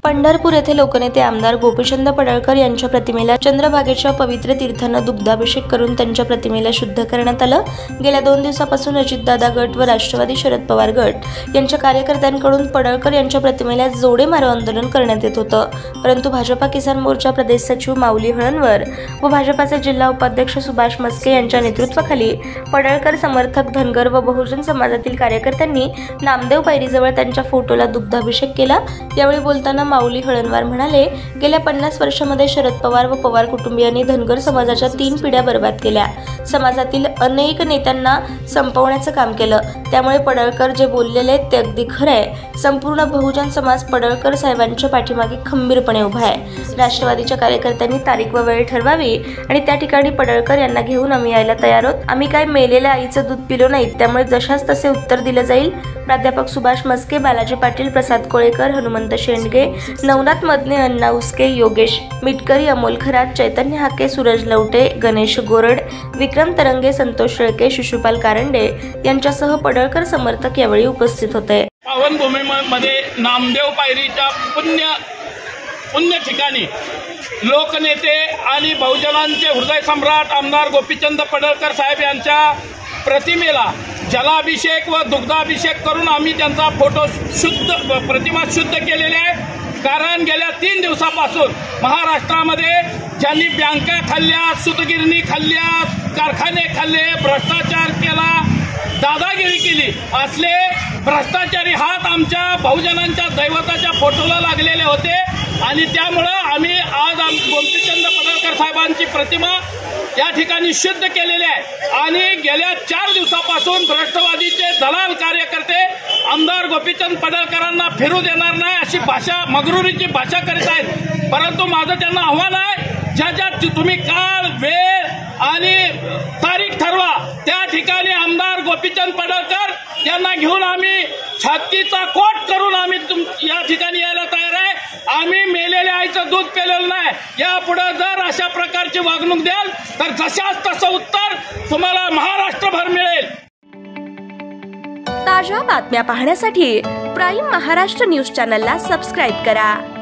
पंढरपूर येथे लोकनेते आमदार गोपीचंद पडळकर यांच्या प्रतिमेला चंद्रभागेच्या पवित्र तीर्थानं दुग्धाभिषेक करून त्यांच्या प्रतिमेला शुद्ध करण्यात आलं। गेल्या 2 दिवसापासून अजितदादा गट व राष्ट्रवादी शरद पवार गट यांच्या कार्यकर्त्यांकडून पडळकर यांच्या प्रतिमेला जोडे मारो आंदोलन करण्यात येत होतं, परंतु भाजपा किसान मोर्चा प्रदेश सचिव माऊली हळणवर व भाजपाचे जिल्हा उपाध्यक्ष सुभाष मस्के यांच्या नेतृत्वाखाली पडळकर समर्थक धनगर व बहुजन समाजातील कार्यकर्त्यांनी नामदेव पायरीजवळ त्यांच्या फोटोला दुग्धाभिषेक केला। यावेळी बोलताना माऊली हळणवार म्हणाले, गेल्या 50 वर्षांमध्ये शरद पवार व पवार कुटुंबियांनी धनगर समाजाच्या 3 पिढ्या बर्बाद केल्या। समाजातील अनेक नेत्यांना संपवण्याचं काम केलं, त्यामुळे पडळकर जे बोललेले ते अगदी खरं आहे। संपूर्ण बहुजन समाज पडळकर साहेबांच्या पाठीमागे खंबीरपणे उभा आहे। राष्ट्रवादीच्या कार्यकर्त्यांनी तारीख व वेळ ठरवावी आणि त्या ठिकाणी पडळकर यांना घेऊन आम्ही यायला तयार आहोत। आम्ही काय मेलेल्या आईचं दूध पिलो नाही, त्यामुळे जशास तसे उत्तर दिलं जाईल। प्राध्यापक सुभाष मस्के, बालाजी पाटील, प्रसाद कोळेकर, हनुमंत शेंडगे, नवनाथ मदने, अण्णा उसके, योगेश मिटकरी, अमोल खरात, चैतन्य हाके, सूरज लवटे, गणेश गोरड, विक्रम तरंगे, संतोष शेळके, शिशुपाल कारंडे यांच्यासह पडळकर समर्थक यावेळी उपस्थित होते। पावनभूमीमध्ये नामदेव पायरीच्या पुण्य ठिकाणी लोकनेते आणि बहुजनांचे हृदय सम्राट आमदार गोपीचंद पडळकर साहेब यांच्या प्रतिमेला जलाभिषेक व दुग्धाभिषेक करून आम्ही त्यांचा फोटो प्रतिमा शुद्ध केलेली आहे। कारण गेल्या 3 दिवसापासून महाराष्ट्रामध्ये ज्यांनी बँका खाल्ल्या, सूतगिरणी खाल्ल्या, कारखाने खाल्ले, भ्रष्टाचार केला, दादागिरी केली, असले भ्रष्टाचारी हात आमच्या बहुजनांच्या दैवताच्या फोटोला लागलेले होते आणि त्यामुळं आम्ही आज गोपीचंद पडळकर साहेबांची प्रतिमा या ठिकाणी शुद्ध केलेली आहे। आणि गेल्या 4 दिवसापासून राष्ट्रवादीचे दलाल कार्यकर्ते आमदार गोपीचंद पडळकरांना फिरू देणार नाही अशी भाषा, मगरुरीची भाषा करीत आहेत। परंतु माझं त्यांना आव्हान आहे, ज्या तुम्ही काळ, वेळ आणि तारीख ठरवा, त्या ठिकाणी आमदार गोपीचंद पडळकर यांना घेऊन आम्ही छातीचा कोट करून आम्ही या ठिकाणी यायला तयार आहे। आम्ही मेलेल्या आईचं दूध पेलेलं नाही। यापुढे जर अशा प्रकारची वागणूक द्याल तर जशाच तसं उत्तर तुम्हाला महाराष्ट्रभर मिळेल। ताज्या बातम्या पाहण्यासाठी प्राईम महाराष्ट्र न्यूज चॅनलला सबस्क्राईब करा।